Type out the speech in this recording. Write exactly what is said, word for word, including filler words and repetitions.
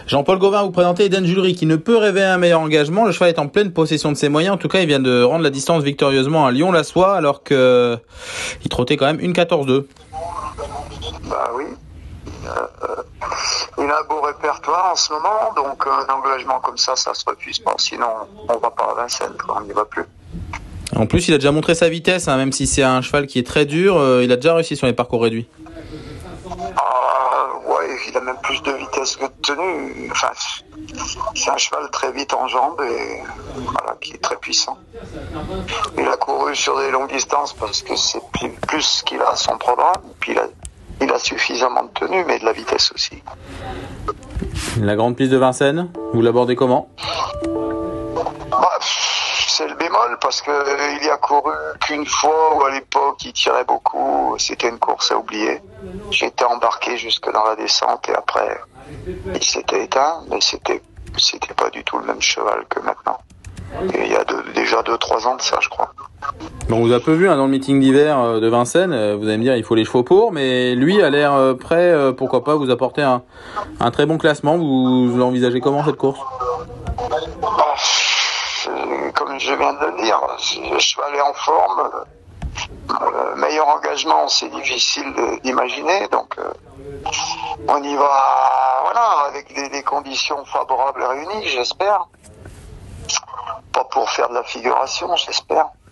Jean-Paul Gauvin, vous présentez Eden Julery qui ne peut rêver un meilleur engagement. Le cheval est en pleine possession de ses moyens. En tout cas, il vient de rendre la distance victorieusement à Lyon-la-Soie alors que il trottait quand même une quatorze deux. Bah oui. Euh, il a un beau répertoire en ce moment, donc un engagement comme ça, ça se refuse pas. Sinon, on va pas à Vincennes, on n'y va plus. En plus, il a déjà montré sa vitesse, hein, même si c'est un cheval qui est très dur. Euh, il a déjà réussi sur les parcours réduits. Ah, ouais, il a même plus de vitesse que de tenue. Enfin, c'est un cheval très vite en jambes et voilà, qui est très puissant. Il a couru sur des longues distances parce que c'est plus, plus qu'il a à son programme. Puis il a, il a suffisamment de tenue, mais de la vitesse aussi. La grande piste de Vincennes, vous l'abordez comment? Bah, c'est le bémol parce que il y a couru qu'une fois où à l'époque il tirait beaucoup. C'était une course à oublier. J'étais embarqué jusque dans la descente et après il s'était éteint, mais c'était c'était pas du tout le même cheval que maintenant. Et il y a deux, déjà deux trois ans de ça, je crois. Bon, on vous a peu vu hein, dans le meeting d'hiver de Vincennes. Vous allez me dire, il faut les chevaux pour, mais lui a l'air prêt. Pourquoi pas vous apporter un, un très bon classement. Vous l'envisagez comment cette course? Bah, comme je viens de le dire, le cheval est en forme. Le meilleur engagement, c'est difficile d'imaginer, donc euh, on y va, voilà, avec des, des conditions favorables réunies, j'espère. Pas pour faire de la figuration, j'espère.